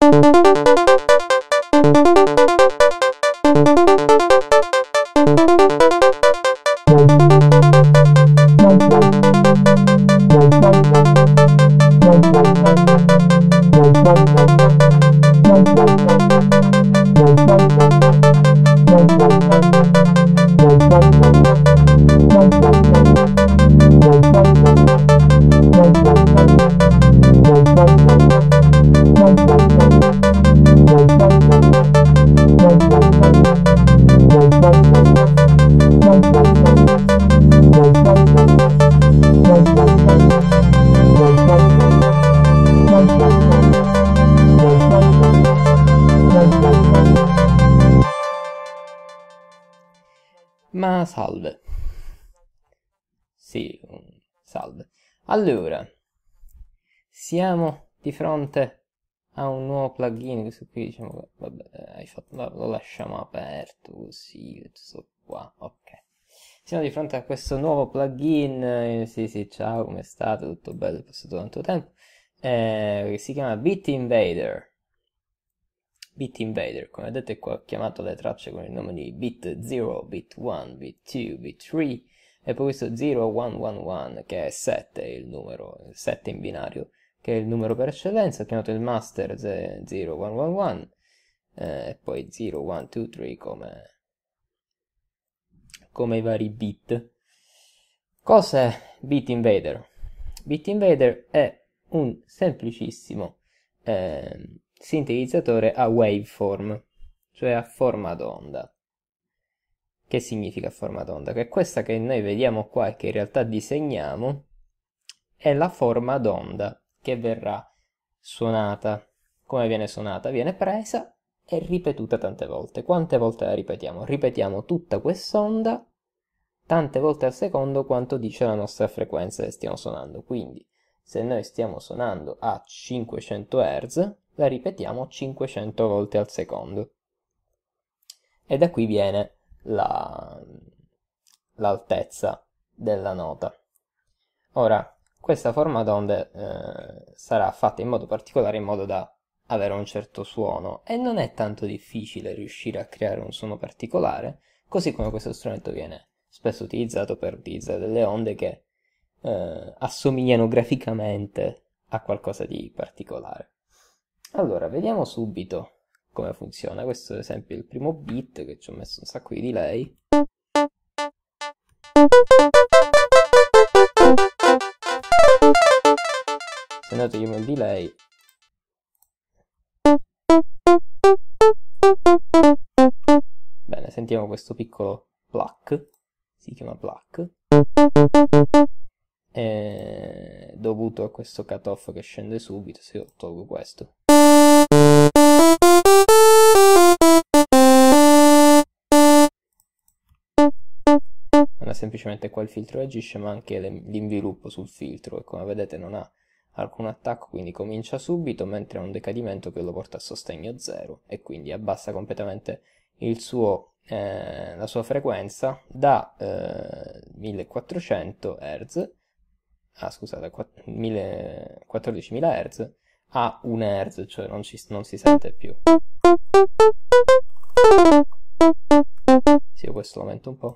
Ma salve. Sì, salve. Allora, siamo di fronte a un nuovo plugin. Questo qui diciamo, vabbè, lo lasciamo aperto così, questo qua, ok. Siamo di fronte a questo nuovo plugin, sì, ciao, come state? Tutto bello, è passato tanto tempo, che si chiama Bitinvader. Bitinvader, come vedete qua ho chiamato le tracce con il nome di bit 0, bit 1, bit 2, bit 3 e poi questo 0111 che è 7, il numero, 7 in binario, che è il numero per eccellenza. Ho chiamato il master 0111 e poi 0, 1, 2, 3 come i vari bit. Cos'è Bitinvader? Bitinvader è un semplicissimo sintetizzatore a waveform, cioè a forma d'onda. Che significa forma d'onda? Che questa che noi vediamo qua e che in realtà disegniamo è la forma d'onda che verrà suonata. Come viene suonata? Viene presa e ripetuta tante volte. Quante volte la ripetiamo? Ripetiamo tutta quest'onda tante volte al secondo quanto dice la nostra frequenza che stiamo suonando. Quindi se noi stiamo suonando a 500 Hz, la ripetiamo 500 volte al secondo. E da qui viene l'altezza della nota. Ora, questa forma d'onde sarà fatta in modo particolare in modo da avere un certo suono e non è tanto difficile riuscire a creare un suono particolare, così come questo strumento viene spesso utilizzato per utilizzare delle onde che assomigliano graficamente a qualcosa di particolare. Allora, vediamo subito come funziona. Questo ad esempio è il primo beat che ci ho messo un sacco di delay. Se noi togliamo il delay, bene, sentiamo questo piccolo pluck, si chiama pluck, dovuto a questo cutoff che scende subito. Se io tolgo questo, non è semplicemente qua il filtro che agisce, ma anche l'inviluppo sul filtro, e come vedete non ha alcun attacco, quindi comincia subito, mentre ha un decadimento che lo porta a sostegno 0 e quindi abbassa completamente la sua frequenza da 1400 Hz, scusate, 14.000 Hz a 1 Hz, cioè non si sente più. Sì, io questo lo aumento un po'.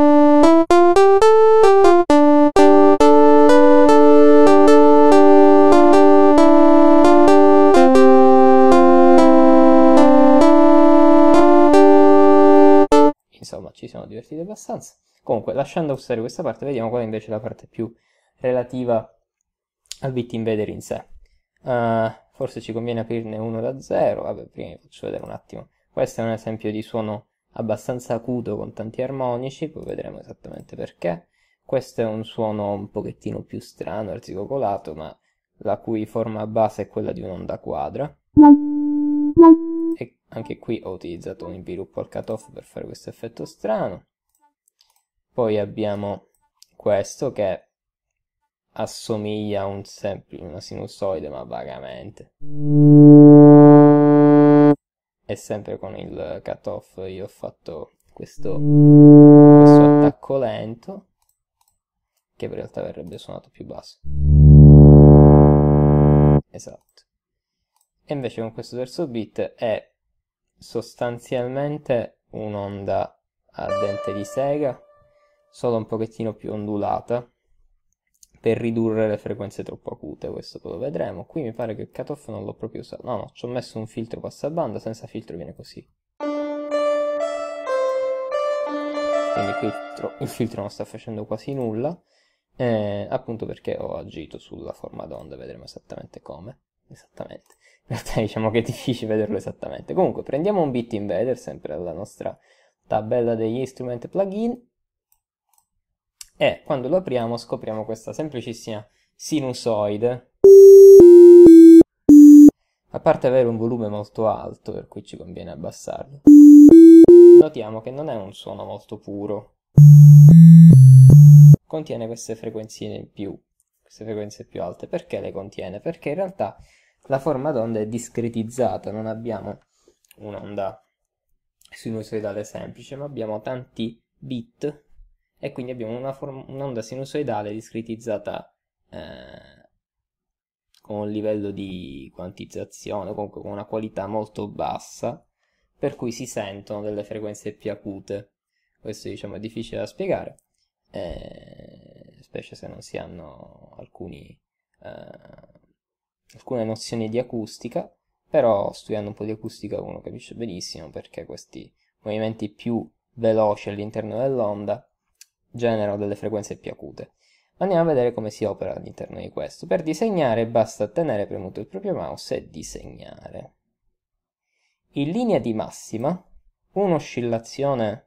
Insomma, ci siamo divertiti abbastanza. Comunque, lasciando stare questa parte, vediamo qual è invece la parte più relativa al Bitinvader in sé. Forse ci conviene aprirne uno da zero. Vabbè, prima vi faccio vedere un attimo. Questo è un esempio di suono abbastanza acuto con tanti armonici, poi vedremo esattamente perché. Questo è un suono un pochettino più strano, arzigogolato, ma la cui forma base è quella di un'onda quadra. E anche qui ho utilizzato un inviluppo al cutoff per fare questo effetto strano. Poi abbiamo questo che assomiglia a una sinusoide, ma vagamente. E sempre con il cutoff io ho fatto questo attacco lento, che in realtà verrebbe suonato più basso. Esatto. E invece con questo terzo bit è sostanzialmente un'onda a dente di sega, solo un pochettino più ondulata, per ridurre le frequenze troppo acute. Questo poi lo vedremo. Qui mi pare che il cutoff non l'ho proprio usato. No, ci ho messo un filtro passabanda, senza filtro viene così. Quindi qui il filtro non sta facendo quasi nulla, appunto perché ho agito sulla forma d'onda, vedremo esattamente come. Esattamente. In realtà diciamo che è difficile vederlo esattamente. Comunque prendiamo un bit invader, sempre dalla nostra tabella degli instrument plugin, e quando lo apriamo scopriamo questa semplicissima sinusoide. A parte avere un volume molto alto, per cui ci conviene abbassarlo, notiamo che non è un suono molto puro. Contiene queste frequenzine in più, queste frequenze più alte. Perché le contiene? Perché in realtà la forma d'onda è discretizzata, non abbiamo un'onda sinusoidale semplice, ma abbiamo tanti bit e quindi abbiamo un'onda sinusoidale discretizzata con un livello di quantizzazione, comunque con una qualità molto bassa, per cui si sentono delle frequenze più acute. Questo diciamo è difficile da spiegare, specie se non si hanno alcune nozioni di acustica, però studiando un po' di acustica uno capisce benissimo perché questi movimenti più veloci all'interno dell'onda generano delle frequenze più acute. Andiamo a vedere come si opera all'interno di questo. Per disegnare basta tenere premuto il proprio mouse e disegnare. In linea di massima, un'oscillazione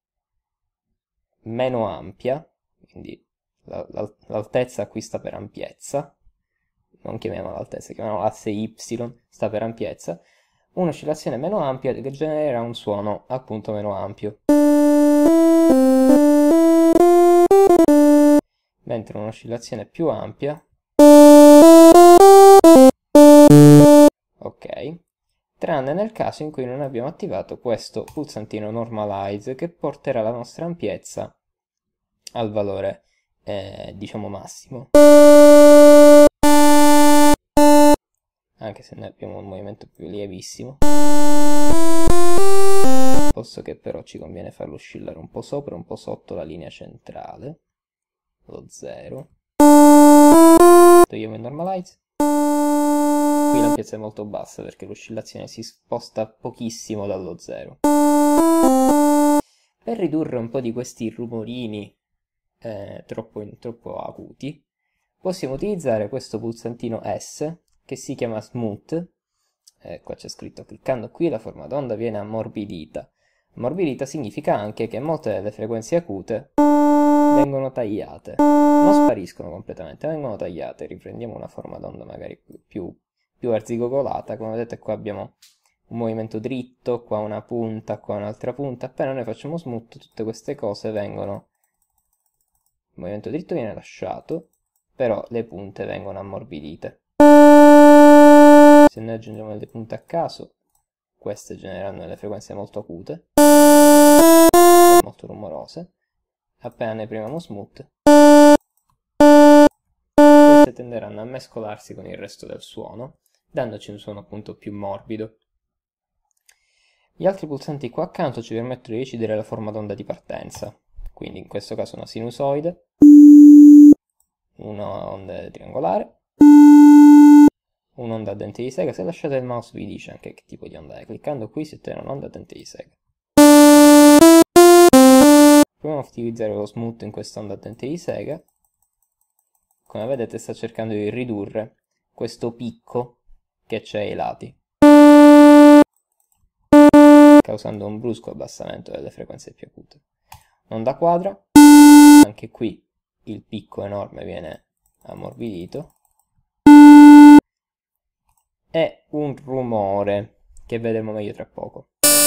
meno ampia, quindi l'altezza qui sta per ampiezza, non chiamiamola altezza, chiamiamola asse y, sta per ampiezza, un'oscillazione meno ampia che genererà un suono appunto meno ampio. Mentre un'oscillazione più ampia, ok, tranne nel caso in cui non abbiamo attivato questo pulsantino normalize che porterà la nostra ampiezza al valore diciamo massimo, anche se noi abbiamo un movimento più lievissimo, posto che però ci conviene farlo oscillare un po' sopra e un po' sotto la linea centrale, lo 0. Togliamo il normalize. Qui l'ampiezza è molto bassa perché l'oscillazione si sposta pochissimo dallo 0. Per ridurre un po' di questi rumorini troppo acuti, possiamo utilizzare questo pulsantino S che si chiama Smooth. Qua c'è scritto: cliccando qui la forma d'onda viene ammorbidita. Ammorbidita significa anche che molte delle frequenze acute vengono tagliate, non spariscono completamente, vengono tagliate. Riprendiamo una forma d'onda magari più arzigogolata. Come vedete qua abbiamo un movimento dritto, qua una punta, qua un'altra punta. Appena noi facciamo smooth tutte queste cose vengono, il movimento dritto viene lasciato, però le punte vengono ammorbidite. Se noi aggiungiamo delle punte a caso, queste generano delle frequenze molto acute, molto rumorose. Appena ne premiamo smooth, queste tenderanno a mescolarsi con il resto del suono, dandoci un suono appunto più morbido. Gli altri pulsanti qua accanto ci permettono di decidere la forma d'onda di partenza, quindi in questo caso una sinusoide, una onda triangolare, un'onda a dente di sega. Se lasciate il mouse vi dice anche che tipo di onda è. Cliccando qui si ottiene un'onda a dente di sega. Proviamo a utilizzare lo smooth in questa onda a dente di sega. Come vedete sta cercando di ridurre questo picco che c'è ai lati, causando un brusco abbassamento delle frequenze più acute. Onda quadra, anche qui il picco enorme viene ammorbidito, e un rumore che vedremo meglio tra poco.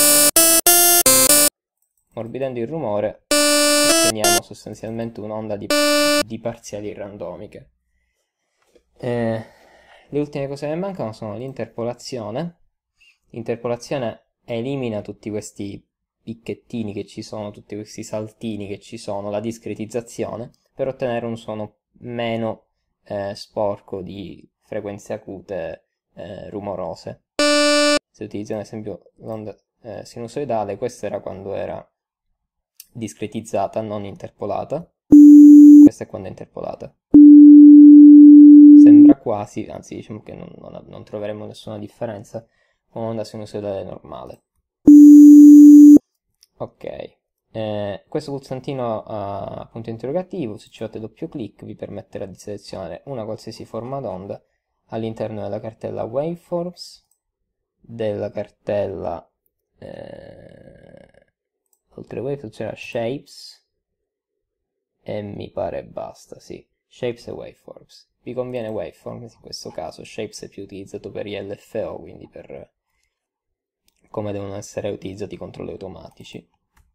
Morbidendo il rumore otteniamo sostanzialmente un'onda di parziali randomiche. Le ultime cose che mancano sono l'interpolazione. L'interpolazione elimina tutti questi picchettini che ci sono, tutti questi saltini che ci sono, la discretizzazione, per ottenere un suono meno sporco di frequenze acute rumorose. Se utilizziamo ad esempio l'onda sinusoidale, questa era quando era discretizzata, non interpolata. Questa è quando è interpolata. Sembra quasi, anzi diciamo che non troveremo nessuna differenza con un'onda sinusoidale normale. Ok, questo pulsantino a punto interrogativo, se ci fate doppio clic, vi permetterà di selezionare una qualsiasi forma d'onda all'interno della cartella Waveforms, della cartella oltre Waveforms c'era Shapes e mi pare basta, sì, Shapes e Waveforms. Vi conviene Waveforms in questo caso, Shapes è più utilizzato per gli LFO, quindi per come devono essere utilizzati i controlli automatici.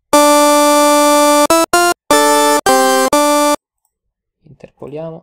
Interpoliamo.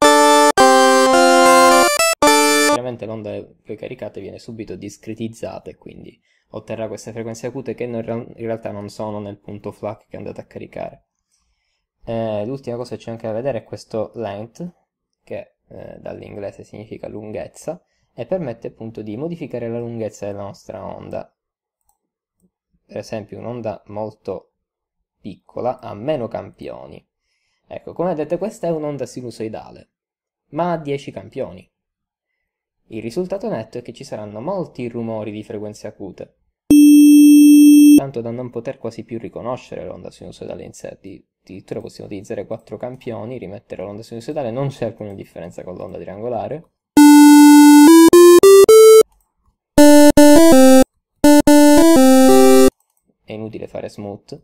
Chiaramente l'onda poi caricata viene subito discretizzata e quindi otterrà queste frequenze acute che in realtà non sono nel punto FLAC che andate a caricare. L'ultima cosa che c'è anche da vedere è questo length, che dall'inglese significa lunghezza, e permette appunto di modificare la lunghezza della nostra onda. Per esempio un'onda molto piccola ha meno campioni. Ecco, come vedete questa è un'onda sinusoidale, ma ha 10 campioni. Il risultato netto è che ci saranno molti rumori di frequenze acute, tanto da non poter quasi più riconoscere l'onda sinusoidale in sé. Addirittura possiamo utilizzare 4 campioni, rimettere l'onda sinusoidale, non c'è alcuna differenza con l'onda triangolare. È inutile fare smooth.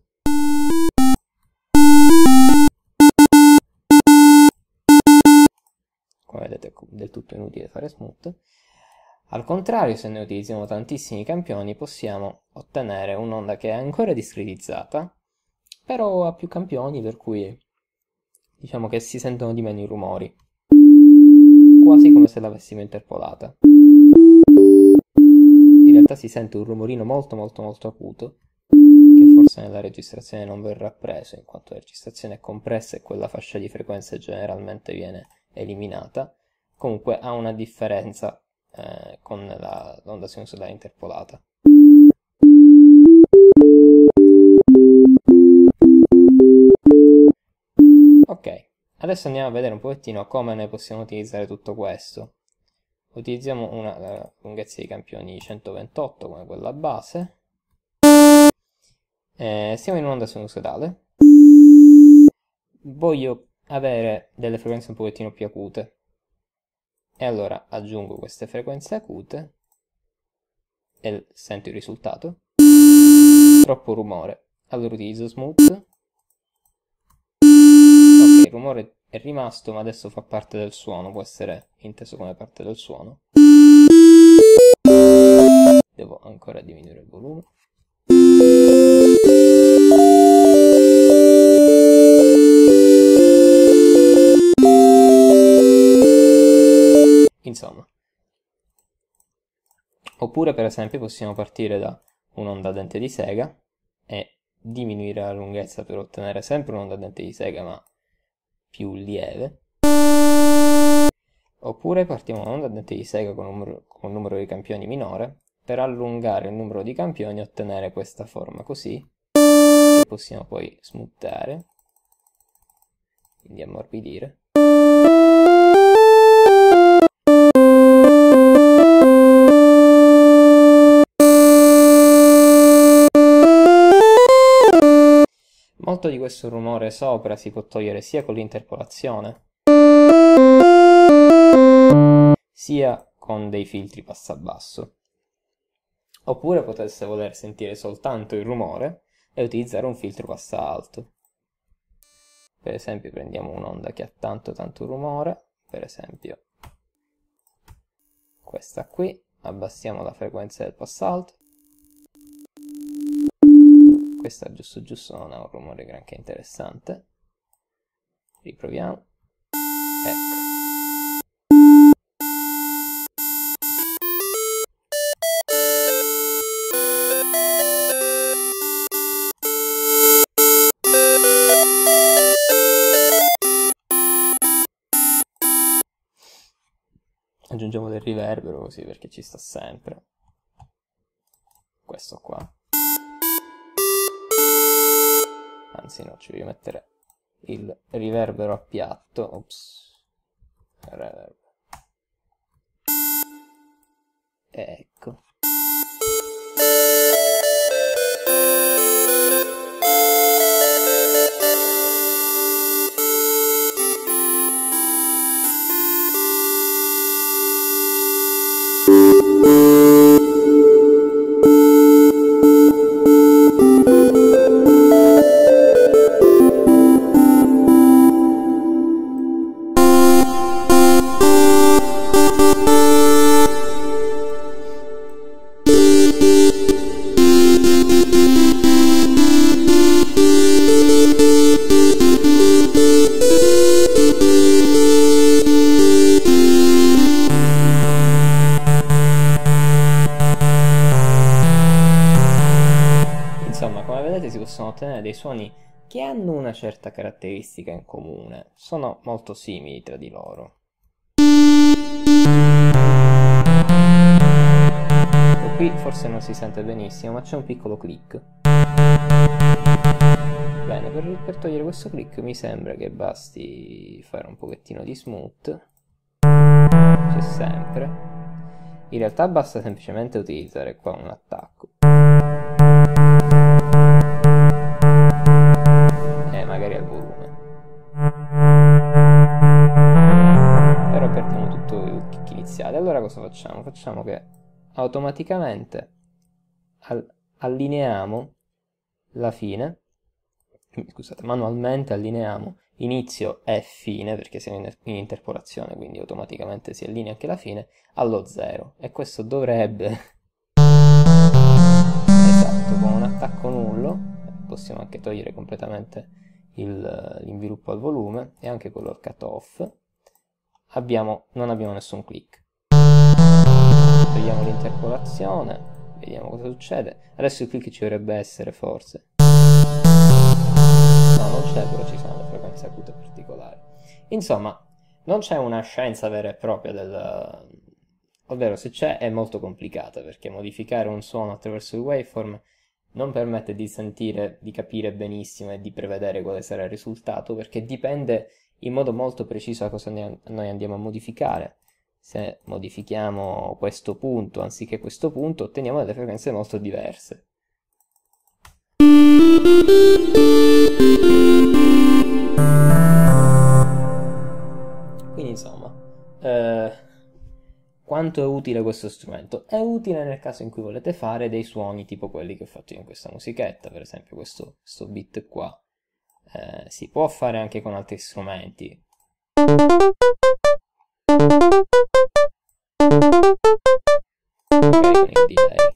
Come vedete è del tutto inutile fare smooth. Al contrario, se noi utilizziamo tantissimi campioni, possiamo ottenere un'onda che è ancora discretizzata, però ha più campioni, per cui diciamo che si sentono di meno i rumori, quasi come se l'avessimo interpolata. In realtà si sente un rumorino molto acuto, che forse nella registrazione non verrà preso, in quanto la registrazione è compressa e quella fascia di frequenze generalmente viene eliminata. Comunque ha una differenza con l'onda sinusoidale interpolata. Ok, adesso andiamo a vedere un pochettino come noi possiamo utilizzare tutto questo. Utilizziamo una lunghezza di campioni 128 come quella base. Siamo in un'onda sinusoidale. Voglio avere delle frequenze un pochettino più acute. E allora aggiungo queste frequenze acute e sento il risultato. Troppo rumore. Allora utilizzo smooth. Ok, il rumore è rimasto, ma adesso fa parte del suono, può essere inteso come parte del suono. Devo ancora diminuire il volume. Insomma. Oppure per esempio possiamo partire da un'onda a dente di sega e diminuire la lunghezza per ottenere sempre un'onda a dente di sega ma più lieve. Oppure partiamo da un'onda a dente di sega con un numero di campioni minore per allungare il numero di campioni e ottenere questa forma così, che possiamo poi smoothare, quindi ammorbidire. Molto di questo rumore sopra si può togliere sia con l'interpolazione, sia con dei filtri passabasso. Oppure potesse voler sentire soltanto il rumore e utilizzare un filtro passa alto. Per esempio prendiamo un'onda che ha tanto rumore, per esempio questa qui, abbassiamo la frequenza del passa alto. Questa giusto non ha un rumore granché interessante. Riproviamo. Ecco. aggiungiamo del riverbero così perché ci sta sempre. Questo qua. Anzi no, ci voglio mettere il riverbero a piatto. Ops. Reverb. Ecco. Insomma, come vedete si possono ottenere dei suoni che hanno una certa caratteristica in comune, sono molto simili tra di loro. E qui forse non si sente benissimo, ma c'è un piccolo click. Bene, per togliere questo click mi sembra che basti fare un pochettino di smooth, c'è sempre. In realtà basta semplicemente utilizzare qua un attacco. Magari al volume. Però perdiamo tutto il kick iniziale. Allora cosa facciamo? Facciamo che automaticamente allineiamo la fine, scusate, manualmente allineiamo inizio e fine, perché siamo in interpolazione, quindi automaticamente si allinea anche la fine, allo 0. E questo dovrebbe... esatto, con un attacco nullo, possiamo anche togliere completamente l'inviluppo al volume e anche quello al cutoff. Non abbiamo nessun click. Togliamo l'interpolazione, vediamo cosa succede. Adesso il click ci dovrebbe essere forse. No, non c'è, però ci sono le frequenze acute particolari. Insomma, non c'è una scienza vera e propria ovvero se c'è è molto complicata, perché modificare un suono attraverso il waveform non permette di sentire, di capire benissimo e di prevedere quale sarà il risultato, perché dipende in modo molto preciso da cosa noi andiamo a modificare. Se modifichiamo questo punto anziché questo punto, otteniamo delle frequenze molto diverse. Quindi insomma, quanto è utile questo strumento? È utile nel caso in cui volete fare dei suoni tipo quelli che ho fatto io in questa musichetta, per esempio questo beat qua. Si può fare anche con altri strumenti. Magari con il delay.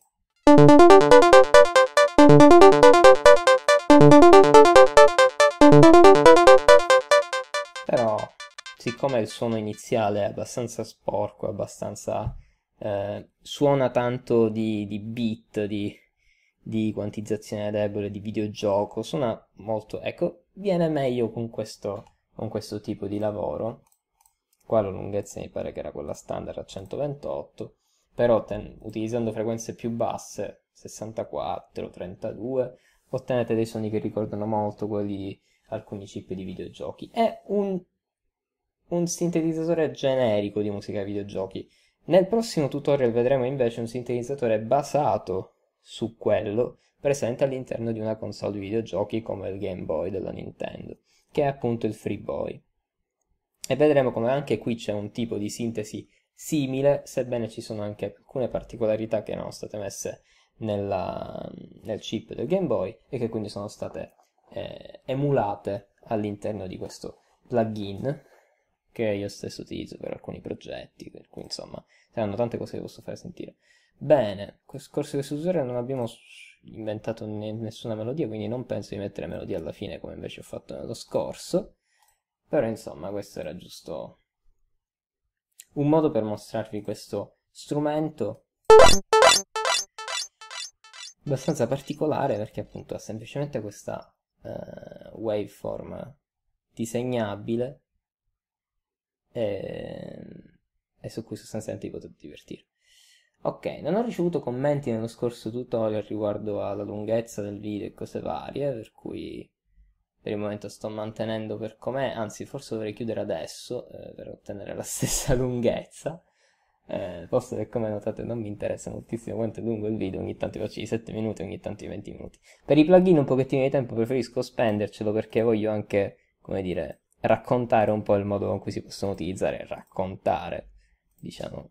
Però, siccome il suono iniziale è abbastanza sporco, abbastanza suona tanto di beat, di quantizzazione debole, di videogioco, suona molto, ecco, viene meglio con questo tipo di lavoro. Qua la lunghezza mi pare che era quella standard a 128, però utilizzando frequenze più basse, 64, 32, ottenete dei suoni che ricordano molto quelli di alcuni chip di videogiochi. È un sintetizzatore generico di musica ai videogiochi. Nel prossimo tutorial vedremo invece un sintetizzatore basato su quello presente all'interno di una console di videogiochi come il Game Boy della Nintendo, che è appunto il Free Boy. E vedremo come anche qui c'è un tipo di sintesi simile, sebbene ci sono anche alcune particolarità che erano state messe nel chip del Game Boy e che quindi sono state emulate all'interno di questo plugin che io stesso utilizzo per alcuni progetti, per cui insomma saranno tante cose che posso fare sentire. Bene, nel corso di questo tutorial non abbiamo inventato nessuna melodia, quindi non penso di mettere melodia alla fine come invece ho fatto nello scorso. Però insomma questo era giusto un modo per mostrarvi questo strumento abbastanza particolare, perché appunto ha semplicemente questa waveform disegnabile e e su cui sostanzialmente vi potete divertire. Ok, non ho ricevuto commenti nello scorso tutorial riguardo alla lunghezza del video e cose varie, per cui per il momento sto mantenendo per com'è, anzi forse dovrei chiudere adesso per ottenere la stessa lunghezza. Posto che come notate non mi interessa moltissimo quanto è lungo il video, ogni tanto faccio di 7 minuti, ogni tanto di 20 minuti. Per i plugin un pochettino di tempo preferisco spendercelo perché voglio anche, come dire, raccontare un po' il modo con cui si possono utilizzare, raccontare, diciamo.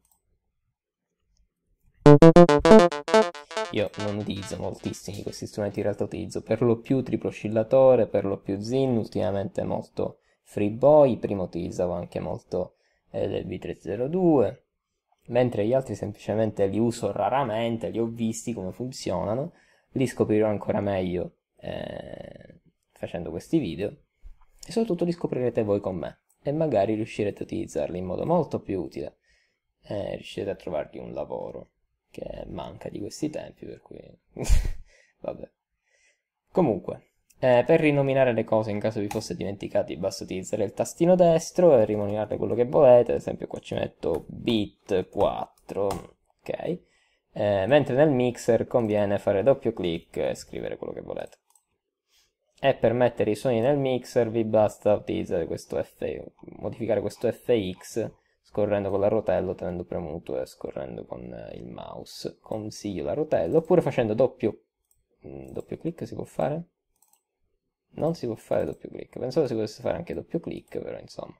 Io non utilizzo moltissimi questi strumenti, in realtà utilizzo per lo più triplo oscillatore, per lo più Zin, ultimamente molto FreeBoy, prima utilizzavo anche molto del V302, mentre gli altri semplicemente li uso raramente, li ho visti come funzionano, li scoprirò ancora meglio facendo questi video, e soprattutto li scoprirete voi con me, e magari riuscirete a utilizzarli in modo molto più utile, riuscirete a trovargli un lavoro che manca di questi tempi, per cui vabbè. Comunque, per rinominare le cose in caso vi fosse dimenticati basta utilizzare il tastino destro e rinominare quello che volete, ad esempio qua ci metto bit 4, ok? Mentre nel mixer conviene fare doppio clic e scrivere quello che volete. E per mettere i suoni nel mixer vi basta utilizzare questo modificare questo FX scorrendo con la rotella, tenendo premuto e scorrendo con il mouse. Consiglio la rotella, oppure facendo doppio clic si può fare? Non si può fare doppio clic, pensavo si potesse fare anche doppio clic, però insomma.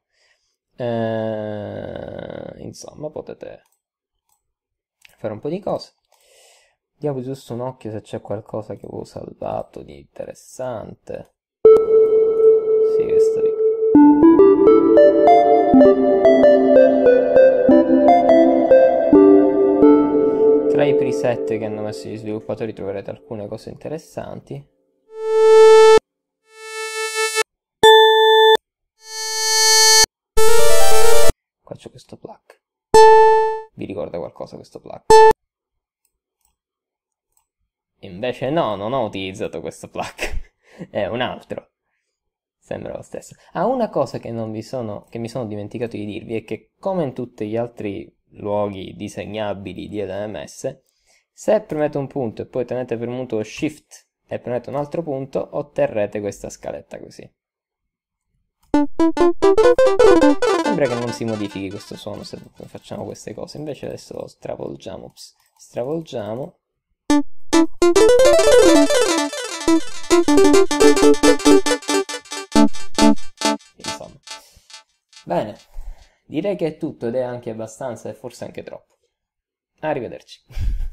Insomma, potete fare un po' di cose. Diamo giusto un occhio se c'è qualcosa che avevo salvato di interessante. Sì, che sto Tra i preset che hanno messo gli sviluppatori troverete alcune cose interessanti. Qua c'è questo pluck. Vi ricorda qualcosa questo pluck? Invece no, non ho utilizzato questo pluck. È un altro. Sembra lo stesso. Ah, una cosa che mi sono dimenticato di dirvi è che, come in tutti gli altri luoghi disegnabili di LMS, se premete un punto e poi tenete premuto Shift e premete un altro punto, otterrete questa scaletta così. Sembra che non si modifichi questo suono se facciamo queste cose, invece adesso lo stravolgiamo. Stravolgiamo. Insomma. Bene, direi che è tutto ed è anche abbastanza e forse anche troppo. Arrivederci.